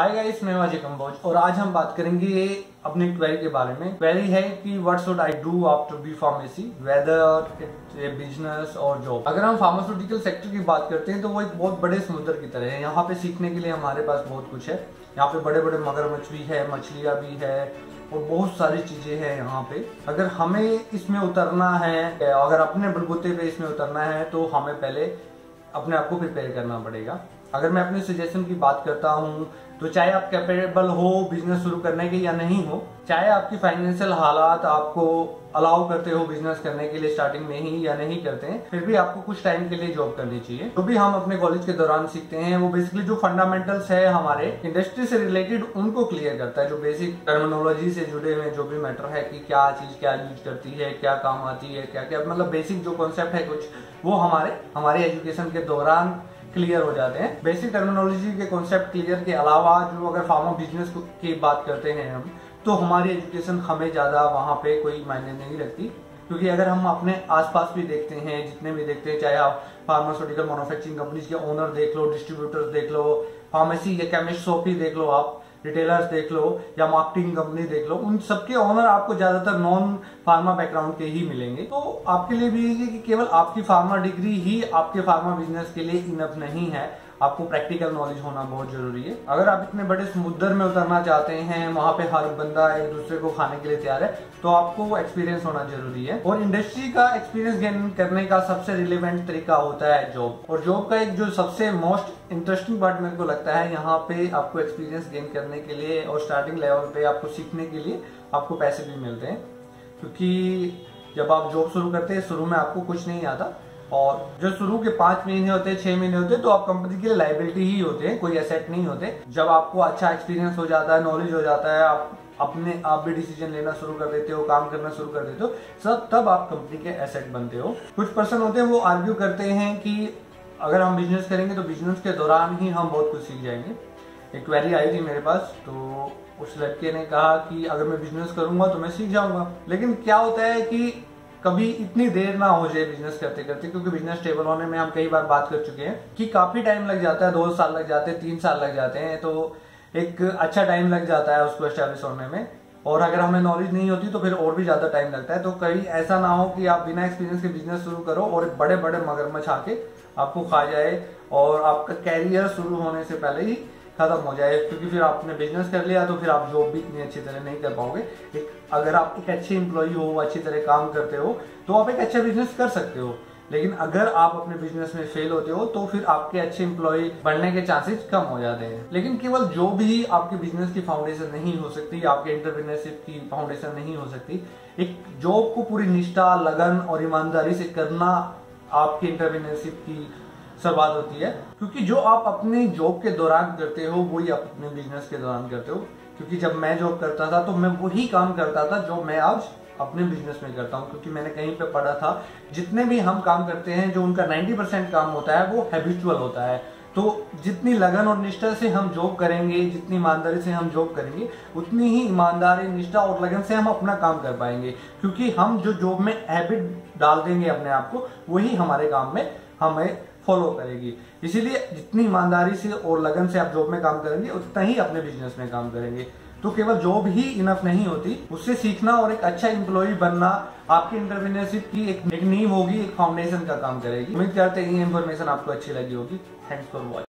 Hi guys, मैं अजय कंबोज और आज हम बात करेंगे अपनी क्वेरी के बारे में। क्वेरी है कि what should I do after B pharmacy, whether it's a business और जॉब। अगर हम फार्मास्यूटिकल सेक्टर की बात करते हैं तो वो एक बहुत बड़े समुद्र की तरह है। यहाँ पे सीखने के लिए हमारे पास बहुत कुछ है। यहाँ पे बड़े बड़े मगरमच्छ भी है, मछलियाँ भी है और बहुत सारी चीजें हैं यहाँ पे। अगर हमें इसमें उतरना है, अगर अपने बलबूते पे इसमें उतरना है तो हमें पहले अपने आप को प्रिपेयर करना पड़ेगा। अगर मैं अपने सजेशन की बात करता हूँ तो चाहे आप कैपेबल हो बिजनेस शुरू करने के या नहीं हो, चाहे आपकी फाइनेंशियल हालात आपको अलाउ करते हो बिजनेस करने के लिए स्टार्टिंग में ही या नहीं करते हैं, फिर भी आपको कुछ टाइम के लिए जॉब करनी चाहिए। तो भी हम अपने कॉलेज के दौरान सीखते हैं वो बेसिकली जो फंडामेंटल्स है हमारे इंडस्ट्री से रिलेटेड उनको क्लियर करता है। जो बेसिक टर्मिनोलॉजी से जुड़े हुए जो भी मैटर है कि क्या चीज क्या यूज करती है, क्या काम आती है, क्या क्या मतलब बेसिक जो कॉन्सेप्ट है कुछ वो हमारे एजुकेशन के दौरान क्लियर हो जाते हैं। बेसिक टर्मिनोलॉजी के कॉन्सेप्ट क्लियर के अलावा जो अगर फार्मा बिजनेस की बात करते हैं हम, तो हमारी एजुकेशन हमें ज्यादा वहां पे कोई मायने नहीं रखती। क्योंकि अगर हम अपने आसपास भी देखते हैं, जितने भी देखते हैं, चाहे आप फार्मास्यूटिकल मैन्युफैक्चरिंग कंपनीज के ओनर देख लो, डिस्ट्रीब्यूटर्स देख लो, फार्मेसी या केमिस्ट शॉप ही देख लो, आप रिटेलर्स देख लो या मार्केटिंग कंपनी देख लो, उन सबके ओनर आपको ज्यादातर नॉन फार्मा बैकग्राउंड के ही मिलेंगे। तो आपके लिए भी कि केवल आपकी फार्मा डिग्री ही आपके फार्मा बिजनेस के लिए इनफ नहीं है, आपको प्रैक्टिकल नॉलेज होना बहुत जरूरी है। अगर आप इतने बड़े समुद्र में उतरना चाहते हैं, वहां पे हर बंदा एक दूसरे को खाने के लिए तैयार है, तो आपको एक्सपीरियंस होना जरूरी है। और इंडस्ट्री का एक्सपीरियंस गेन करने का सबसे रिलेवेंट तरीका होता है जॉब। और जॉब का एक जो सबसे मोस्ट इंटरेस्टिंग पार्ट मेरे को लगता है, यहाँ पे आपको एक्सपीरियंस गेन करने के लिए और स्टार्टिंग लेवल पे आपको सीखने के लिए आपको पैसे भी मिलते हैं। क्योंकि जब आप जॉब शुरू करते हैं, शुरू में आपको कुछ नहीं आता और जो शुरू के 5 महीने होते हैं, 6 महीने होते हैं, तो आप कंपनी के लिए लायबिलिटी ही होते हैं, कोई एसेट नहीं होते। जब आपको अच्छा एक्सपीरियंस हो जाता है, नॉलेज हो जाता है, आप भी डिसीजन लेना शुरू कर देते हो, काम करना शुरू कर देते हो, तब आप कंपनी के एसेट बनते हो। कुछ पर्सन होते हैं वो आर्ग्यू करते हैं कि अगर हम बिजनेस करेंगे तो बिजनेस के दौरान ही हम बहुत कुछ सीख जाएंगे। एक क्वेरी आई थी मेरे पास, तो उस लड़के ने कहा कि अगर मैं बिजनेस करूंगा तो मैं सीख जाऊंगा। लेकिन क्या होता है कि कभी इतनी देर ना हो जाए बिजनेस करते करते, क्योंकि बिजनेस स्टेबल होने में हम कई बार बात कर चुके हैं कि काफी टाइम लग जाता है, 2 साल लग जाते हैं, 3 साल लग जाते हैं, तो एक अच्छा टाइम लग जाता है उसको एस्टेब्लिश होने में। और अगर हमें नॉलेज नहीं होती तो फिर और भी ज्यादा टाइम लगता है। तो कहीं ऐसा ना हो कि आप बिना एक्सपीरियंस के बिजनेस शुरू करो और बड़े बड़े मगरमच्छ आके आपको खा जाए और आपका कैरियर शुरू होने से पहले ही खत्म हो जाए। क्योंकि फिर आपने बिजनेस कर लिया तो फिर आप जॉब भी इतनी अच्छी तरह नहीं कर पाओगे। अगर आप एक अच्छे एम्प्लॉय हो, अच्छी तरह काम करते हो, तो आप एक अच्छा बिजनेस कर सकते हो। लेकिन अगर आप अपने बिजनेस में फेल होते हो तो फिर आपके अच्छे एम्प्लॉय बनने के चांसेस कम हो जाते हैं। लेकिन केवल जॉब ही आपके बिजनेस की फाउंडेशन नहीं हो सकती, आपके एंटरप्रेन्योरशिप की फाउंडेशन नहीं हो सकती। एक जॉब को पूरी निष्ठा, लगन और ईमानदारी से करना आपकी एंटरप्रेन्योरशिप की शुरुआत होती है। क्योंकि जो आप अपने जॉब के दौरान करते हो वही आप अपने बिजनेस के दौरान करते हो। क्योंकि जब मैं जॉब करता था तो मैं वही काम करता था जो मैं आज अपने बिजनेस में करता हूँ। क्योंकि मैंने कहीं पे पढ़ा था जितने भी हम काम करते हैं, जो उनका 90% काम होता है वो हैबिचुअल होता है। तो जितनी लगन और निष्ठा से हम जॉब करेंगे, जितनी ईमानदारी से हम जॉब करेंगे, उतनी ही ईमानदारी, निष्ठा और लगन से हम अपना काम कर पाएंगे। क्योंकि हम जो जॉब में हैबिट डाल देंगे अपने आप को, वही हमारे काम में हमें फॉलो करेगी। इसीलिए जितनी ईमानदारी से और लगन से आप जॉब में काम करेंगे, उतना ही अपने बिजनेस में काम करेंगे। तो केवल जॉब ही इनफ नहीं होती, उससे सीखना और एक अच्छा एम्प्लॉय बनना आपकी एंटरप्रेन्योरशिप की एक नींव होगी, एक फाउंडेशन का काम करेगी। उम्मीद करते हैं ये इन्फॉर्मेशन आपको अच्छी लगी होगी। Thanks for watching.